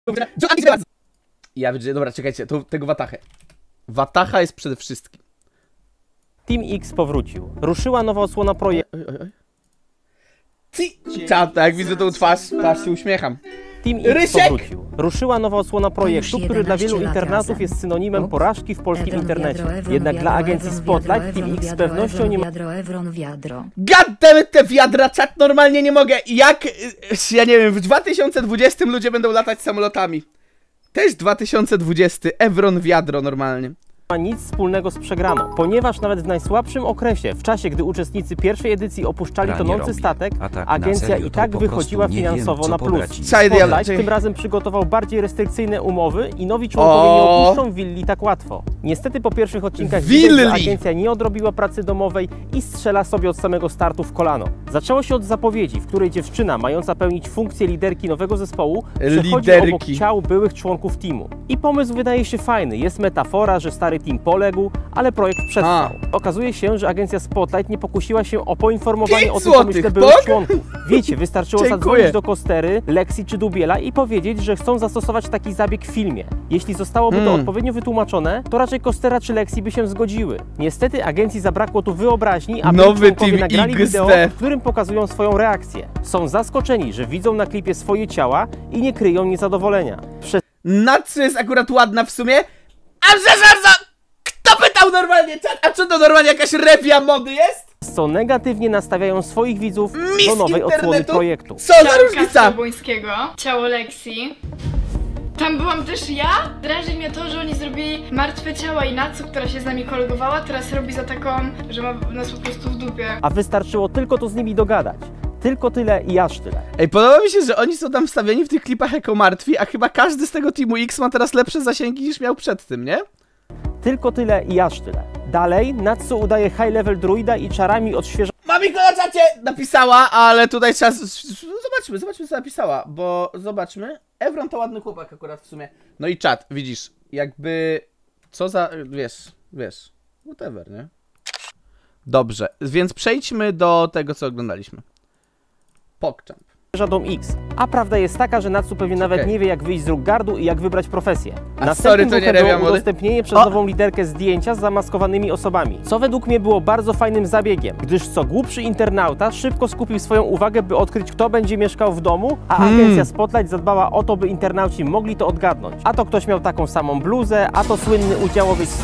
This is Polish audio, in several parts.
Ja widzę, dobra, czekajcie, to tego Watachę. Watacha jest przede wszystkim. Team X powrócił. Ruszyła nowa odsłona projektu. Czata, jak widzę tą twarz się uśmiecham. Team X powrócił. Ruszyła nowa odsłona projektu, który dla wielu internautów jest synonimem porażki w polskim internecie. Jednak dla agencji Spotlight Team X z pewnością nie ma... Goddammit, te wiadra, czat, normalnie nie mogę. Jak, ja nie wiem, w 2020 ludzie będą latać samolotami. Też 2020, Evron wiadro normalnie. Ma nic wspólnego z przegraną, ponieważ nawet w najsłabszym okresie, w czasie gdy uczestnicy pierwszej edycji opuszczali tonący statek, agencja i tak wychodziła finansowo na plus. Spotlight tym razem przygotował bardziej restrykcyjne umowy i nowi członkowie nie opuszczą willi tak łatwo. Niestety po pierwszych odcinkach widać, że agencja nie odrobiła pracy domowej i strzela sobie od samego startu w kolano. Zaczęło się od zapowiedzi, w której dziewczyna mająca pełnić funkcję liderki nowego zespołu przechodzi obok ciał byłych członków teamu. I pomysł wydaje się fajny, jest metafora, że stary team poległ, ale projekt przetrwał. Okazuje się, że agencja Spotlight nie pokusiła się o poinformowanie o tym pomyśle byłych członków. Wiecie, wystarczyło zadzwonić do Kostery, Lexi czy Dubiela i powiedzieć, że chcą zastosować taki zabieg w filmie. Jeśli zostałoby to odpowiednio wytłumaczone, to raczej Kostera czy Lexi by się zgodziły. Niestety agencji zabrakło tu wyobraźni, aby członkowie nagrali wideo, w którym pokazują swoją reakcję. Są zaskoczeni, że widzą na klipie swoje ciała i nie kryją niezadowolenia. Natsu jest akurat ładna w sumie. Kto pytał normalnie? A co to normalnie jakaś rewia mody jest? Co negatywnie nastawiają swoich widzów do nowej odsłony projektu. Co za różnica? Błońskiego, ciało Lexi. Tam byłam też ja. Drażni mnie to, że oni zrobili martwe ciała i Natsu, która się z nami kolegowała, teraz robi za taką, że ma nas po prostu w dupie. A wystarczyło tylko to z nimi dogadać. Tylko tyle i aż tyle. Ej, podoba mi się, że oni są tam wstawieni w tych klipach jako martwi, a chyba każdy z tego Teamu X ma teraz lepsze zasięgi niż miał przed tym, nie? Tylko tyle i aż tyle. Dalej Natsu udaje high level druida i czarami odświeża... Mamiko na czacie napisała, ale tutaj trzeba... Zobaczmy co napisała, bo zobaczmy. Evron to ładny chłopak akurat w sumie. No i czat, widzisz, jakby... Co za... wiesz, whatever, nie? Dobrze, więc przejdźmy do tego, co oglądaliśmy. PogChamp. Dom X. A prawda jest taka, że Natsu pewnie nawet nie wie, jak wyjść z róg gardu i jak wybrać profesję. Następnym było udostępnienie przez nową liderkę zdjęcia z zamaskowanymi osobami, co według mnie było bardzo fajnym zabiegiem, gdyż co głupszy internauta szybko skupił swoją uwagę, by odkryć, kto będzie mieszkał w domu, a agencja Spotlight zadbała o to, by internauci mogli to odgadnąć. A to ktoś miał taką samą bluzę, a to słynny udziałowiec z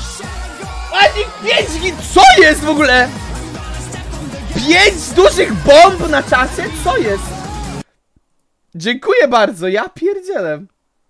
Co jest w ogóle? 5 dużych bomb na czasie? Co jest? Dziękuję bardzo, ja pierdzielę.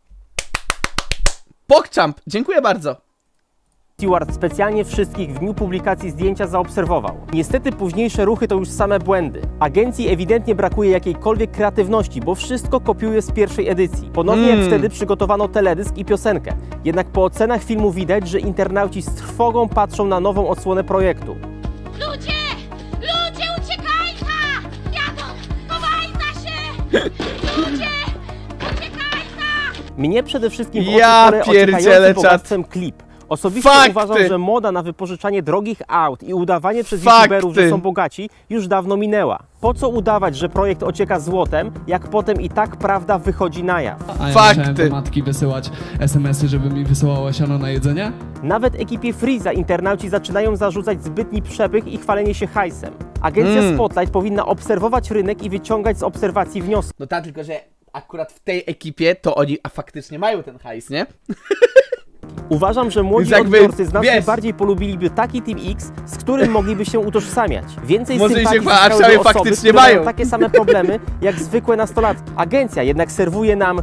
PogChamp, dziękuję bardzo. Stewart specjalnie wszystkich w dniu publikacji zdjęcia zaobserwował. Niestety późniejsze ruchy to już same błędy. Agencji ewidentnie brakuje jakiejkolwiek kreatywności, bo wszystko kopiuje z pierwszej edycji. Ponownie jak wtedy przygotowano teledysk i piosenkę. Jednak po ocenach filmu widać, że internauci z trwogą patrzą na nową odsłonę projektu. Ludzie! Uciekajta! Jadą! Chowajta się! Ludzie! Uciekajta! Mnie przede wszystkim w oczekujący bogactwem klip. Osobiście uważam, że moda na wypożyczanie drogich aut i udawanie przez youtuberów, że są bogaci, już dawno minęła. Po co udawać, że projekt ocieka złotem, jak potem i tak prawda wychodzi na jaw? A ja musiałem do matki wysyłać SMS-y, żeby mi wysyłała siano na jedzenie? Nawet ekipie Freeza internauci zaczynają zarzucać zbytni przepych i chwalenie się hajsem. Agencja Spotlight powinna obserwować rynek i wyciągać z obserwacji wnioski. No tak, tylko że akurat w tej ekipie to oni faktycznie mają ten hajs, nie? Uważam, że młodzi odbiorcy znacznie bardziej polubiliby taki Team X, z którym mogliby się utożsamiać. Więcej sympatii zyskałyby osoby, które mają takie same problemy jak zwykłe nastolatki. Agencja jednak serwuje nam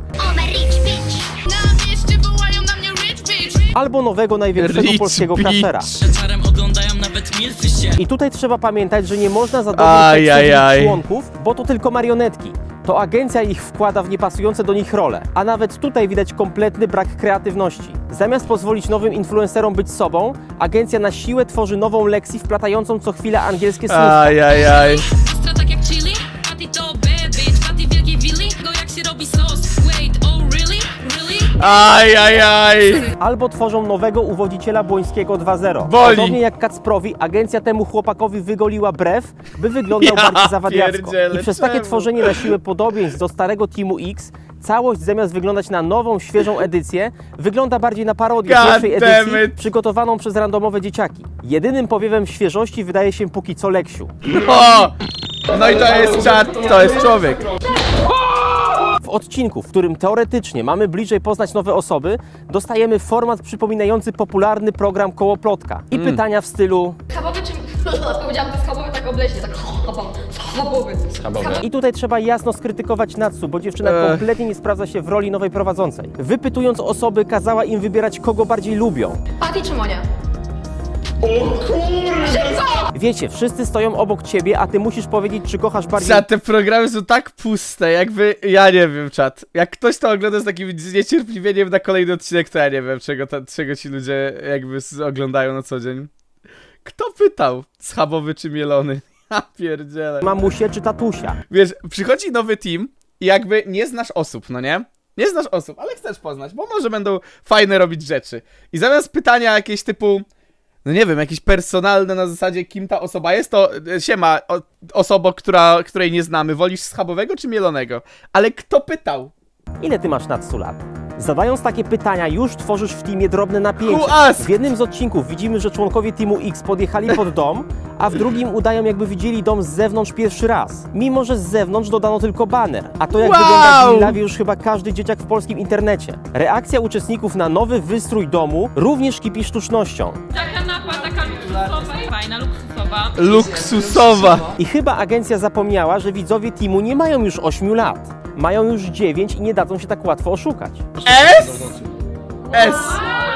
albo nowego największego polskiego crashera. I tutaj trzeba pamiętać, że nie można zadowolić członków, bo to tylko marionetki. To agencja ich wkłada w niepasujące do nich role, a nawet tutaj widać kompletny brak kreatywności. Zamiast pozwolić nowym influencerom być sobą, agencja na siłę tworzy nową Lexi wplatającą co chwilę angielskie słówka. Albo tworzą nowego uwodziciela Błońskiego 2.0. Podobnie jak Kacprowi, agencja temu chłopakowi wygoliła brew, by wyglądał bardziej zawadiacko. I przez takie tworzenie na siłę podobieństw do starego Teamu X Całość zamiast wyglądać na nową, świeżą edycję, wygląda bardziej na parodię pierwszej edycji przygotowaną przez randomowe dzieciaki. Jedynym powiewem świeżości wydaje się póki co Leksiu. No i to jest czat, to jest człowiek. W odcinku, w którym teoretycznie mamy bliżej poznać nowe osoby, dostajemy format przypominający popularny program Kołoplotka i pytania w stylu schabowy czy... Powiedziałam to schabowy tak obleśnie, tak schabowy. I tutaj trzeba jasno skrytykować Natsu, bo dziewczyna kompletnie nie sprawdza się w roli nowej prowadzącej. Wypytując osoby, kazała im wybierać, kogo bardziej lubią. Patty czy Monia? Wiecie, wszyscy stoją obok ciebie, a ty musisz powiedzieć, czy kochasz bardziej... Czat, te programy są tak puste, jakby... Ja nie wiem, czat. Jak ktoś to ogląda z takim zniecierpliwieniem na kolejny odcinek, to ja nie wiem, czego ci ludzie jakby oglądają na co dzień. Kto pytał? Schabowy czy mielony? Ja pierdzielę. Mamusie czy tatusia? Wiesz, przychodzi nowy team i jakby nie znasz osób, no nie? Nie znasz osób, ale chcesz poznać, bo może będą fajne robić rzeczy. I zamiast pytania jakieś typu... No nie wiem, jakieś personalne na zasadzie, kim ta osoba jest, to siema, osoba, której nie znamy, wolisz schabowego czy mielonego? Ale kto pytał? Ile ty masz Natsu lat? Zadając takie pytania, już tworzysz w teamie drobne napięcie. W jednym z odcinków widzimy, że członkowie Teamu X podjechali pod dom, a w drugim udają, jakby widzieli dom z zewnątrz pierwszy raz. Mimo że z zewnątrz dodano tylko baner. A to jak wygląda Gilla, wie już chyba każdy dzieciak w polskim internecie. Reakcja uczestników na nowy wystrój domu również kipi sztucznością. Ta kanapa, taka luksusowa, fajna, luksusowa. Luksusowa! I chyba agencja zapomniała, że widzowie teamu nie mają już 8 lat. Mają już 9 i nie dadzą się tak łatwo oszukać. S!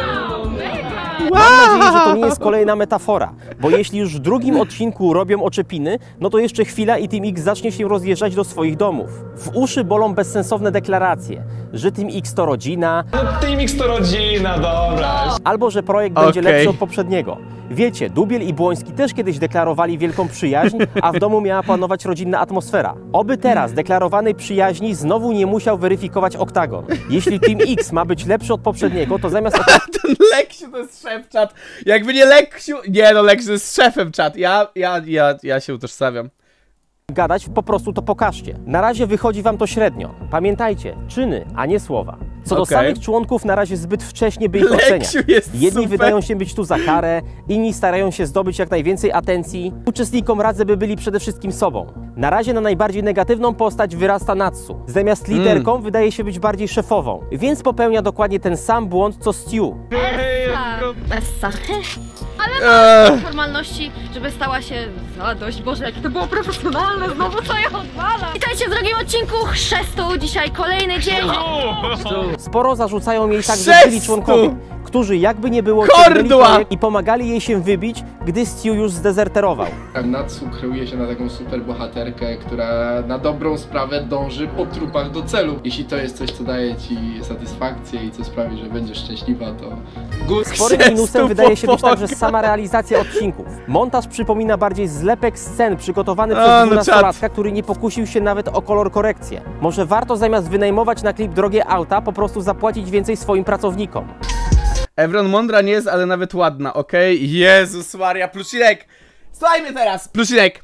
Mam nadzieję, że to nie jest kolejna metafora, bo jeśli już w drugim odcinku robią oczepiny, no to jeszcze chwila i Team X zacznie się rozjeżdżać do swoich domów. W uszy bolą bezsensowne deklaracje, że Team X to rodzina, Team X to rodzina, dobra. Albo że projekt będzie lepszy od poprzedniego. Wiecie, Dubiel i Błoński też kiedyś deklarowali wielką przyjaźń, a w domu miała panować rodzinna atmosfera. Oby teraz deklarowanej przyjaźni znowu nie musiał weryfikować Oktagon. Jeśli Team X ma być lepszy od poprzedniego, to zamiast... Ten Leksiu to jest szef, czat. Jakby nie Leksiu... Nie no, Leksiu jest szefem, czat. Ja się utożsamiam. Gadać, po prostu to pokażcie. Na razie wychodzi wam to średnio. Pamiętajcie, czyny, a nie słowa. Co do samych członków, na razie zbyt wcześnie by ich oceniać. Jedni wydają się być tu za karę, inni starają się zdobyć jak najwięcej atencji. Uczestnikom radzę, by byli przede wszystkim sobą. Na razie na najbardziej negatywną postać wyrasta Natsu. Zamiast liderką wydaje się być bardziej szefową, więc popełnia dokładnie ten sam błąd co Stu. Essa. Ale formalności, żeby stała się zadość. Boże, jakie to było profesjonalne, znowu co ja odwalam. Witajcie w drugim odcinku Chrztu. Dzisiaj kolejny dzień. Sporo zarzucają jej także byli członkowie, którzy jakby nie było ciągnęli projekt i pomagali jej się wybić, gdy Stu już zdezerterował. Natsu kreuje się na taką super bohaterkę, która na dobrą sprawę dąży po trupach do celu. Jeśli to jest coś, co daje ci satysfakcję i co sprawi, że będziesz szczęśliwa, to... Sporym minusem wydaje się być także sama realizacja odcinków. Montaż przypomina bardziej zlepek scen przygotowany przez 12-latka, który nie pokusił się nawet o kolor korekcję. Może warto zamiast wynajmować na klip drogie auta, po prostu zapłacić więcej swoim pracownikom. Evron mądra nie jest, ale nawet ładna, okej? Jezus Maria, Plusinek! Słuchaj mnie teraz, Plusinek!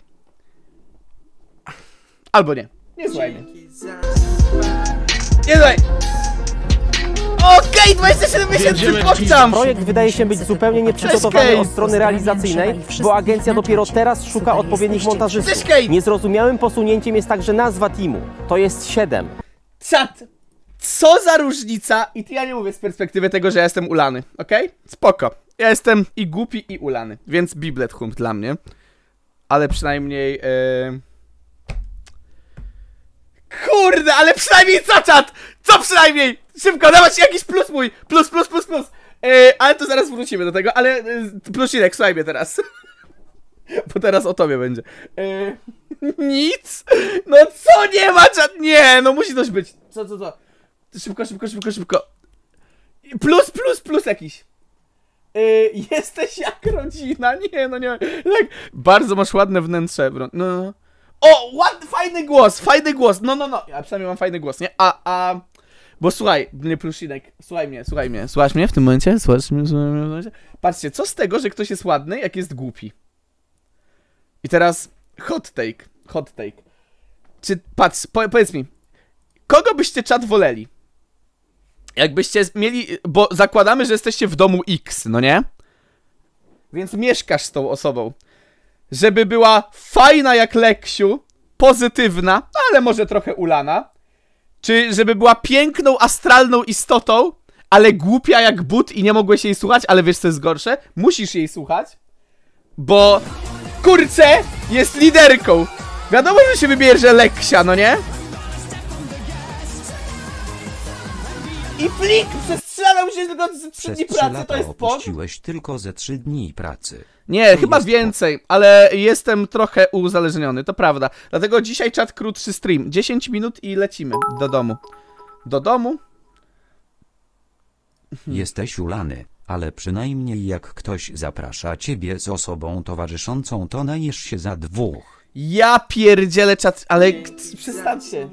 Albo nie. Nie słuchaj mnie. Nie słuchaj! Okej, 27 miesięcy pokczam! Projekt wydaje się być zupełnie nieprzygotowany od strony realizacyjnej, bo agencja dopiero teraz szuka odpowiednich montażystów. Niezrozumiałym posunięciem jest także nazwa teamu. To jest 7. Czat! Co za różnica? I ja nie mówię z perspektywy tego, że ja jestem ulany, okej? Spoko. Ja jestem i głupi, i ulany, więc Biblet Hump dla mnie. Ale przynajmniej... Kurde, ale przynajmniej co, czat? Co przynajmniej? Szybko, dawać jakiś plus mój! Plus. Ale to zaraz wrócimy do tego, ale... Plusinek, słuchaj mnie teraz. Bo teraz o tobie będzie. Nic? No co nie ma, czat? Nie, no musi coś być. Co? Szybko. Plus jakiś. Jesteś jak rodzina. Nie, no nie. Tak. Bardzo masz ładne wnętrze. No. O, fajny głos. No. Ja przynajmniej mam fajny głos, nie? Bo słuchaj, mnie Plusinek, słuchaj mnie. Słuchasz mnie w tym momencie? Słuchasz mnie w tym momencie? Patrzcie, co z tego, że ktoś jest ładny, jak jest głupi? I teraz hot take. Czy, patrz, powiedz mi, kogo byście czat woleli? Jakbyście mieli, bo zakładamy, że jesteście w domu X, no nie? Więc mieszkasz z tą osobą. Żeby była fajna jak Leksiu, pozytywna, ale może trochę ulana. Czy żeby była piękną, astralną istotą, ale głupia jak but i nie mogłeś jej słuchać, ale wiesz co jest gorsze? Musisz jej słuchać, bo kurczę, jest liderką. Wiadomo, że się wybierze Leksia, no nie? I plik przestrzelał się tylko ze 3 dni pracy, to jest opuściłeś tylko ze 3 dni pracy. Nie, to chyba więcej, ale jestem trochę uzależniony, to prawda. Dlatego dzisiaj czat krótszy stream. 10 minut i lecimy do domu. Do domu? Jesteś ulany, ale przynajmniej jak ktoś zaprasza ciebie z osobą towarzyszącą, to najesz się za 2. Ja pierdzielę czat, ale przestańcie.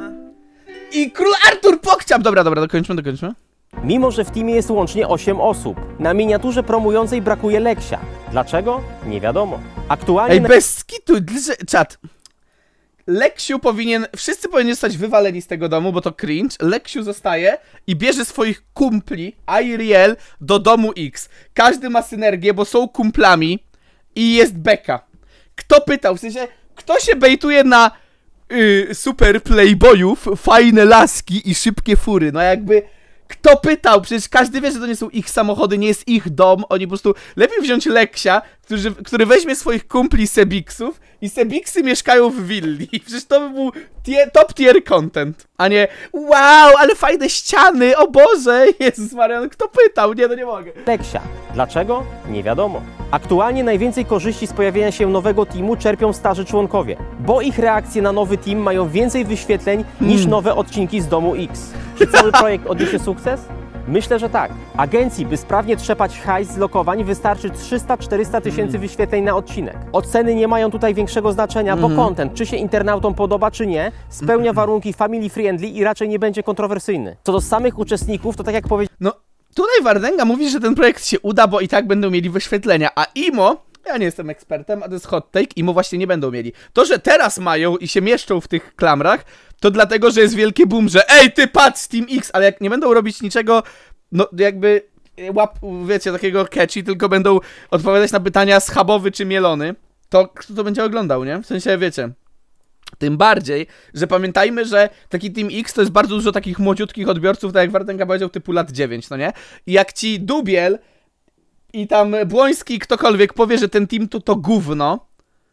I król Artur Pokciam! Dobra, dokończmy. Mimo, że w teamie jest łącznie 8 osób, na miniaturze promującej brakuje Leksia. Dlaczego? Nie wiadomo. Aktualnie... Ej, bez skitu, czat. Leksiu wszyscy powinni zostać wywaleni z tego domu, bo to cringe. Leksiu zostaje i bierze swoich kumpli, Ariel, do domu X. Każdy ma synergię, bo są kumplami i jest beka. Kto pytał? W sensie, kto się bejtuje na super playboyów, fajne laski i szybkie fury? No jakby... Kto pytał? Przecież każdy wie, że to nie są ich samochody, nie jest ich dom. Oni po prostu... Lepiej wziąć Leksia, który weźmie swoich kumpli Sebiksów i Sebiksy mieszkają w willi. Przecież to by był top tier content. A nie wow, ale fajne ściany, o Boże, Jezus Maria, kto pytał? Nie, no nie mogę. Leksia. Dlaczego? Nie wiadomo. Aktualnie najwięcej korzyści z pojawienia się nowego teamu czerpią starzy członkowie, bo ich reakcje na nowy team mają więcej wyświetleń niż nowe odcinki z domu X. Czy cały projekt odniesie sukces? Myślę, że tak. Agencji, by sprawnie trzepać hajs z lokowań, wystarczy 300-400 tysięcy wyświetleń na odcinek. Oceny nie mają tutaj większego znaczenia, bo content, czy się internautom podoba, czy nie, spełnia warunki family friendly i raczej nie będzie kontrowersyjny. Co do samych uczestników, to tak jak powiedziałem... No, tutaj Wardęga mówi, że ten projekt się uda, bo i tak będą mieli wyświetlenia, a IMO... Ja nie jestem ekspertem, a to jest hot take, IMO właśnie nie będą mieli. To, że teraz mają i się mieszczą w tych klamrach, to dlatego, że jest wielki boom, że ej, ty patrz, Team X, ale jak nie będą robić niczego, no jakby, wiecie, takiego catchy, tylko będą odpowiadać na pytania schabowy czy mielony, to kto to będzie oglądał, nie? W sensie, wiecie, tym bardziej, że pamiętajmy, że taki Team X to jest bardzo dużo takich młodziutkich odbiorców, tak jak Wardęga powiedział, typu lat 9, no nie? I jak ci Dubiel i tam Błoński, ktokolwiek powie, że ten team to gówno,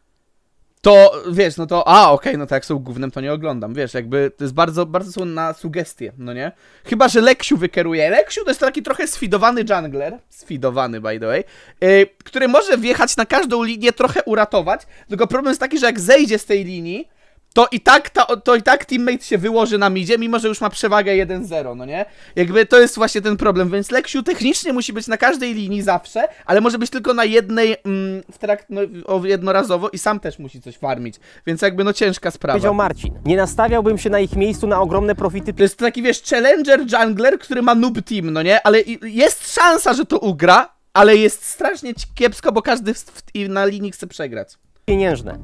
to wiesz, no to, okej, no to jak są gównem, to nie oglądam, wiesz, jakby to jest bardzo są na sugestie, no nie? Chyba, że Leksiu wykieruje. Leksiu to jest taki trochę sfidowany jungler, sfidowany by the way, który może wjechać na każdą linię, trochę uratować, tylko problem jest taki, że jak zejdzie z tej linii, to i tak teammate się wyłoży na midzie, mimo że już ma przewagę 1-0, no nie? Jakby to jest właśnie ten problem, więc Leksiu technicznie musi być na każdej linii zawsze, ale może być tylko na jednej jednorazowo i sam też musi coś farmić, więc jakby no ciężka sprawa. Powiedział Marcin, nie nastawiałbym się na ich miejscu na ogromne profity. To jest taki, wiesz, challenger jungler, który ma noob team, no nie? Ale jest szansa, że to ugra, ale jest strasznie kiepsko, bo każdy na linii chce przegrać. Pieniężne.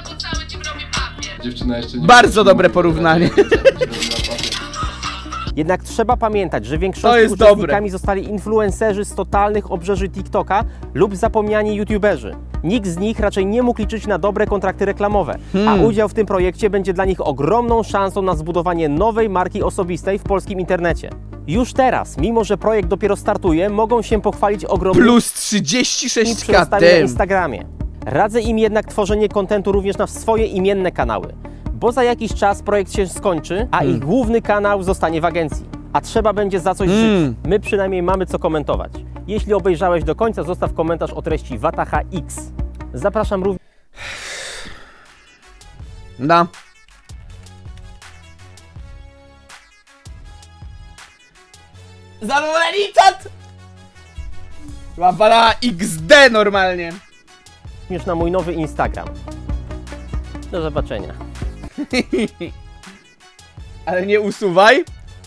Dziewczyna jeszcze nie bardzo dobre porównanie. Jednak trzeba pamiętać, że większości uczestnikami zostali influencerzy z totalnych obrzeży TikToka lub zapomniani youtuberzy. Nikt z nich raczej nie mógł liczyć na dobre kontrakty reklamowe, a udział w tym projekcie będzie dla nich ogromną szansą na zbudowanie nowej marki osobistej w polskim internecie. Już teraz, mimo że projekt dopiero startuje, mogą się pochwalić ogromnymi plus 36 na Instagramie. Radzę im jednak tworzenie kontentu również na swoje imienne kanały, bo za jakiś czas projekt się skończy, a ich główny kanał zostanie w agencji, a trzeba będzie za coś żyć. My przynajmniej mamy co komentować. Jeśli obejrzałeś do końca, zostaw komentarz o treści Wataha X. Zapraszam również... Zadowoleni czat! Łapala XD normalnie. Już na mój nowy Instagram. Do zobaczenia. Ale nie usuwaj.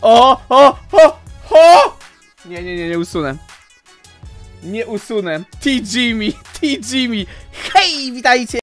Nie usunę. Nie usunę. TG me. Hej, witajcie.